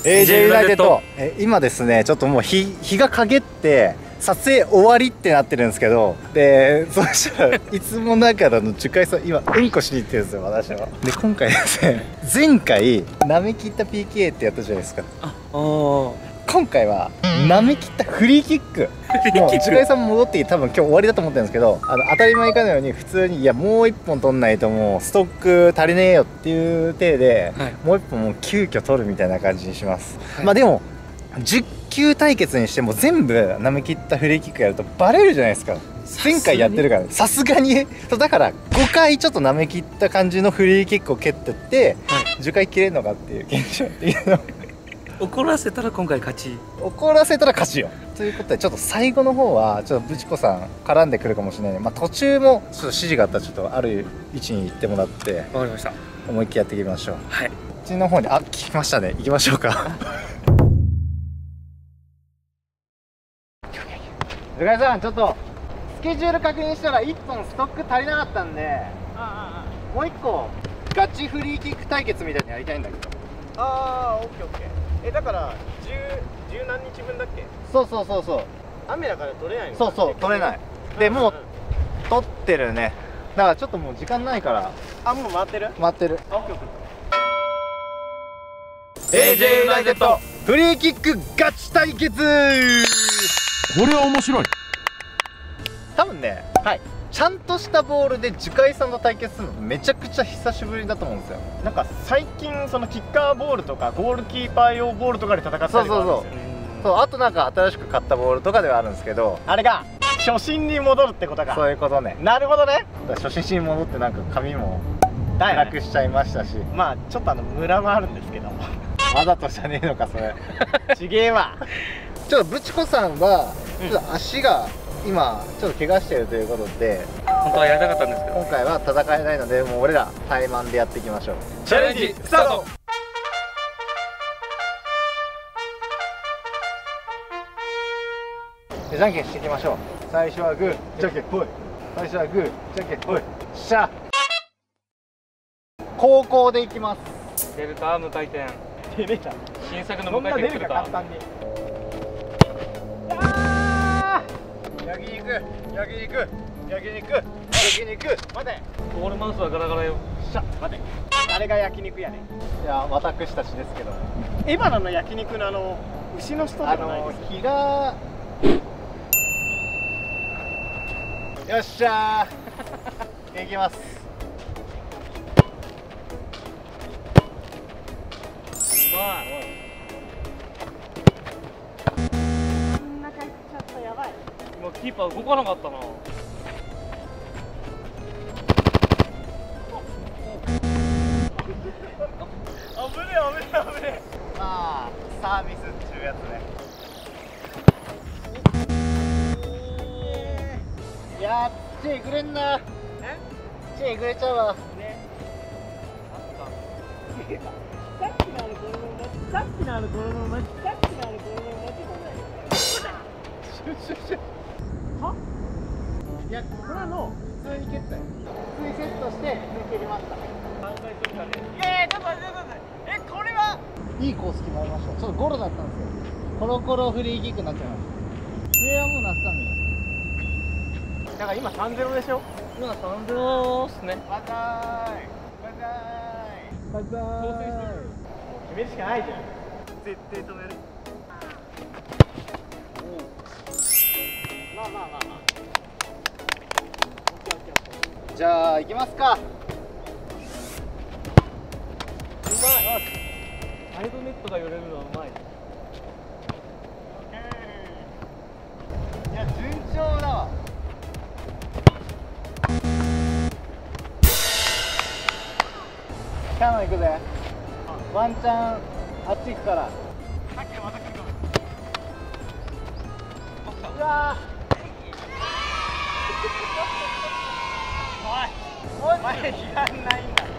AJ ユナイテッド。今ですねちょっともう日が陰って撮影終わりってなってるんですけど、でそうしたらいつもながらの樹海さん今うんこしに行ってるんですよ私は。で今回ですね前回なめきった PK ってやったじゃないですか。今回はなめきったフリーキック。もう樹海さん戻って多分今日終わりだと思ってるんですけど、当たり前かのように普通にいやもう1本取んないともうストック足りねえよっていう体で、はい、もう1本もう急遽取るみたいな感じにします、はい、まあでも10球対決にしても全部なめきったフリーキックやるとバレるじゃないですか。前回やってるからさすがにそうだから5回ちょっとなめきった感じのフリーキックを蹴ってって、はい、10回切れるのかっていう現象っていうの怒らせたら今回勝ち。 怒らせたら勝ちよ。ということでちょっと最後の方はちょっとブチコさん絡んでくるかもしれないので、まあ、途中もちょっと指示があったらちょっとある位置に行ってもらって。わかりました。思いっきりやっていきましょう。はい。こっちの方に聞きましたね。行きましょうか。樹海さんちょっとスケジュール確認したら1本ストック足りなかったんで、もう1個ガチフリーキック対決みたいにやりたいんだけど。 オッケーオッケー。だから十何日分だっけ？ そうそうそうそう。 雨だから取れないの？ そうそう取れない。でもう取ってるね。だからちょっともう時間ないから。 もう回ってる？ 回ってる。 オッケーオッケー。AJ ユナイテッドフリーキックガチ対決。これは面白い。 多分ね、はい、ちゃんとしたボールで樹海さんと対決するのめちゃくちゃ久しぶりだと思うんですよ。 なんか最近そのキッカーボールとかゴールキーパー用ボールとかで戦ったりとかあるんですよね。 そうあとなんか新しく買ったボールとかではあるんですけど、 あれが初心に戻るってことか。 そういうことね。 なるほどね。 初心に戻ってなんか髪もなくしちゃいましたし、 まあちょっとムラもあるんですけどもわざとじゃねえのかそれ。 ちげえわ。 ちょっとブチコさんはちょっと足が今ちょっと怪我してるということで、 本当はやりたかったんですけど今回は戦えないのでもう俺ら対マンでやっていきましょう。 チャレンジスタート。 じゃんけんしていきましょう。最初はグーじゃんけんぽい。最初はグーじゃんけんぽい。しゃ後攻でいきます。 出るか無回転。 出れた。 新作の無回転来るか。 簡単に。 焼肉焼肉焼肉焼肉。 待て。 ゴールマウスはガラガラよ。 しゃ待て。誰が焼肉やねん。 いや私たちですけど、 エバラの焼肉の牛の人ではないです。 日がよっしゃー。いきます。 うまい。 ちょっとやばい。 今キーパー動かなかったな。 危ねえ危ねえ。 まあサービスっていうやつね。いやー手えぐれんな。手えぐれちゃうわね。 さっきのこれもさっきのこれもさっきのこれもいやこれは普通に蹴ったよ。普通にセットして蹴りました。 反対するかね。ちょっと待ってちょっと待って。これはいいコース決まりました。ちょっとゴロだったんですよ。コロコロフリーキックになっちゃいました。上はもうなったんで。 だから今3-0でしょ。 今3-0っすね。 バザーイバザーイバザーイ。決めるしかないじゃん。絶対止める。まあまあまあまあ。 じゃあ行きますか。 うまい。 サイドネットが寄れるのはうまい。 いや順調だわ。キャノン行くぜ。ワンチャンあっち行くから。 さっきのまた来るかも。 うわおい前やんないんだ。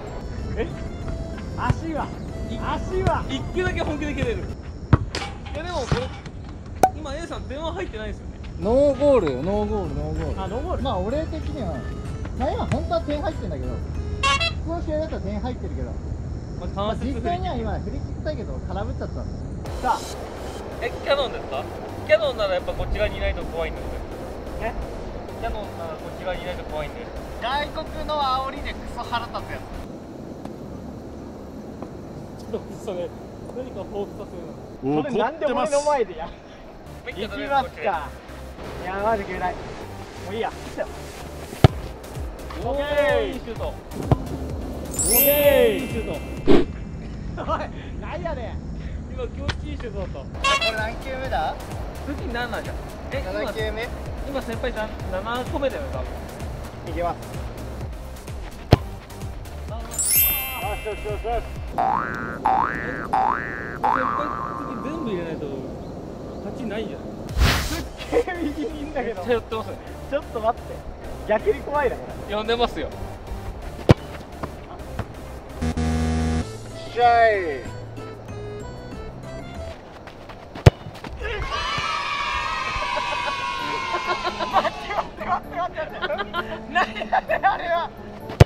足は 1球だけ本気で蹴れる。いやでもこれ今 A さん電話入ってないですよね。 ノーゴールよ。ノーゴールノーゴール。 ノーゴール。 まあ俺的にはまあ今本当は点入ってんだけど、普通の試合だったら点入ってるけど、 関節実フリーキック。 際には今フリーキックだけど空振っちゃったんですよ。さキャノンですか？キャノンならやっぱこっち側にいないと怖いんだよね。キャノンならこっち側にいないと怖いんで。 あ外国の煽りでクソ腹立つやちょっとそれ何か報復させるの。 それなんで俺の前でや行行きますか。いやマジでない。もういいや。 オーケー、いいシュート。オーケー、いいシュート。 おい何やねん。 今気持ちいいシュートだった。 これ何球目だ次7じゃん。 ？7球目？ 今先輩7個目だよね多分。 いけます。よしよしよしよし。 先輩次全部入れないと勝ちないんじゃない？ すっげえ右にいんだけど。 めっちゃ寄ってますね。 ちょっと待って。逆に怖いなこれ。 呼んでますよ。 しゃい。 何やねんあれは。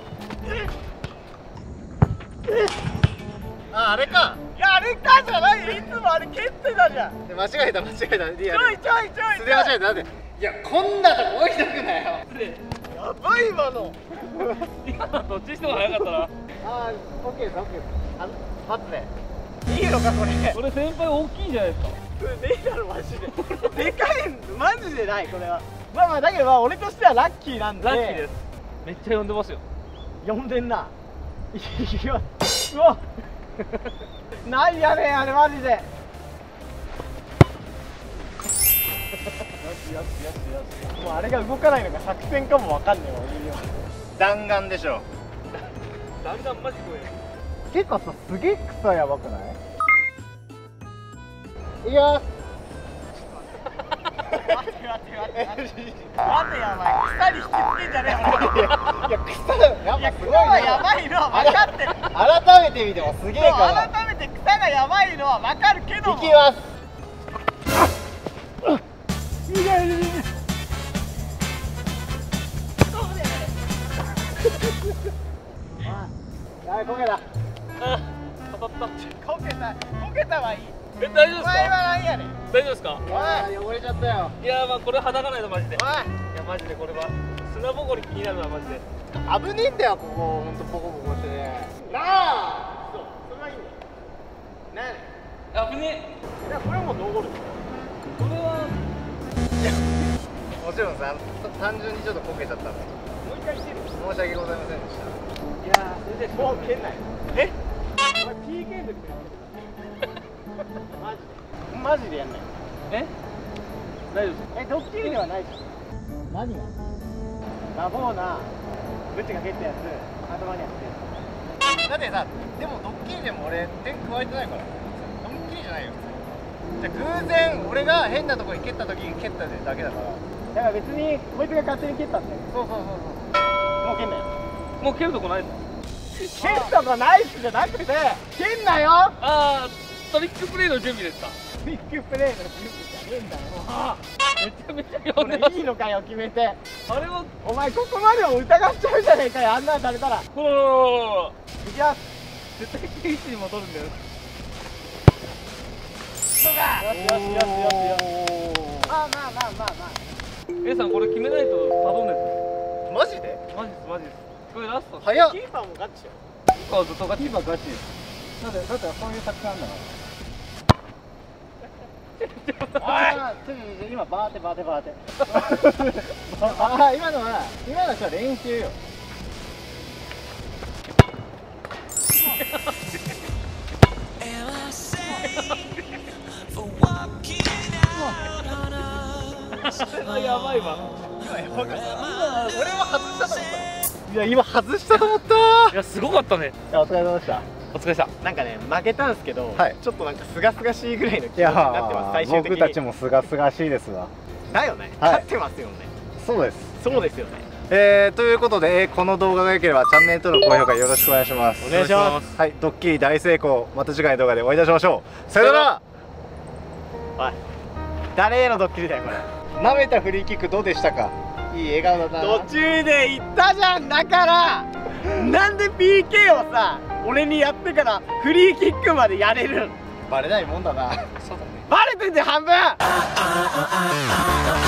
あれか。 いやあれかじゃないよ。いつもあれ蹴ってたじゃん。 間違えたリアル。 ちょいちょいちょい。 素で間違えた。だっていやこんなとこ置いとくなよ。 やばい今の。 今どっちにしても早かったな。 ああオッケーですオッケーです。待ってね。 いいのかこれ。 これ先輩大きいじゃないですか。 これねえだろマジで。でかいんマジでないこれは。まあまあだけどまあ俺としてはラッキーなんで。 ラッキーです。めっちゃ呼んでますよ。 呼んでんな。いやうわ。ないやねんあれマジで。よしよしよしよし。もうあれが動かないのが作戦かもわかんねえわ俺には。 弾丸でしょ。 だんだんマジ怖い。 結構さすげえ草やばくない？いきます。 待って待って待って待ってやばい。草に引きつけんじゃねえよ。 いや草やっぱすごいな。 草はやばいのは分かってる。 改めて見てもすげえから改めて草がやばいのは分かるけども。 いきます。 いやいやいや。あ、こけた。 あ、当たった。 こけたはいい。 大丈夫ですお前はか？ 何やねん。 大丈夫ですか？ おい汚れちゃったよ。 いやまあこれはだかないとマジで。いおい。 やマジでこれは砂ぼこり気になるなマジで。 危ねえんだよここほんとボコボコしてね。なあ。 そう、それはいいんだよ。なんやねん。 危ねいや、これはもうノーゴール。 これはもちろんさ単純にちょっとこけちゃったんでもう一回してる。 申し訳ございませんでした。 いやー、それでもう蹴んない。え？お前 PK の時もやってた。マジで。マジでやんない。 え？大丈夫です。 え、ドッキリではないじゃん。 何が？ ラボーナ、ブチが蹴ったやつ、頭にやってだってさでもドッキリでも俺点加えてないからドッキリじゃないよ。じゃあ偶然俺が変なとこに蹴った時に蹴っただけだから。 だから別にこいつが勝手に蹴ったんだよ。 そうそうそうもう蹴んなよ。 もう蹴るとこないですか？ 蹴ったとナイスじゃなくて蹴んなよ。 ああ、トリックプレイの準備ですか？ ビッグプレーの準備じゃねえんだよ。 ああ、めちゃめちゃこ呼んでます。 れいいのかよ決めて。 あれはお前ここまでも疑っちゃうじゃねえかよ。あんなのされたら。いほらきます。 絶対定位置に戻るんだよ。 そうか。よしよしよしよしよし。まあまあまあまあまあ。 A さんこれ決めないとサドンでマジで？ す。マジですマジです。これラスト。 早っ。 キーパーもガチよ。 キーパーずっと勝ち。 ガチ。だってそういう作戦なんだから。今バーテああ今のは練習よ。 やばいわ。 俺は外したと思った。いや今外したと思ったいやすごかったね。 いやお疲れ様でした。 お疲れ様。 なんかね負けたんですけど、 はいちょっとなんか清々しいぐらいの気持ちにいやなってます。最終的に僕たちもすがすがしいですわ。 だよね、 はい勝ってますよね。 そうです。 そうですよね。 ということで、この動画が良ければチャンネル登録高評価よろしくお願いします。 お願いしますはい、ドッキリ大成功。また次回の動画でお会いいたしましょう。さよなら。 おい誰へのドッキリだよこれ。 舐めたフリーキックどうでしたか？いい笑顔だったな。 途中で言ったじゃん。だからなんで PK をさ俺にやってからフリーキックまでやれる。 バレないもんだな。 そうだね。 バレてんじゃん半分。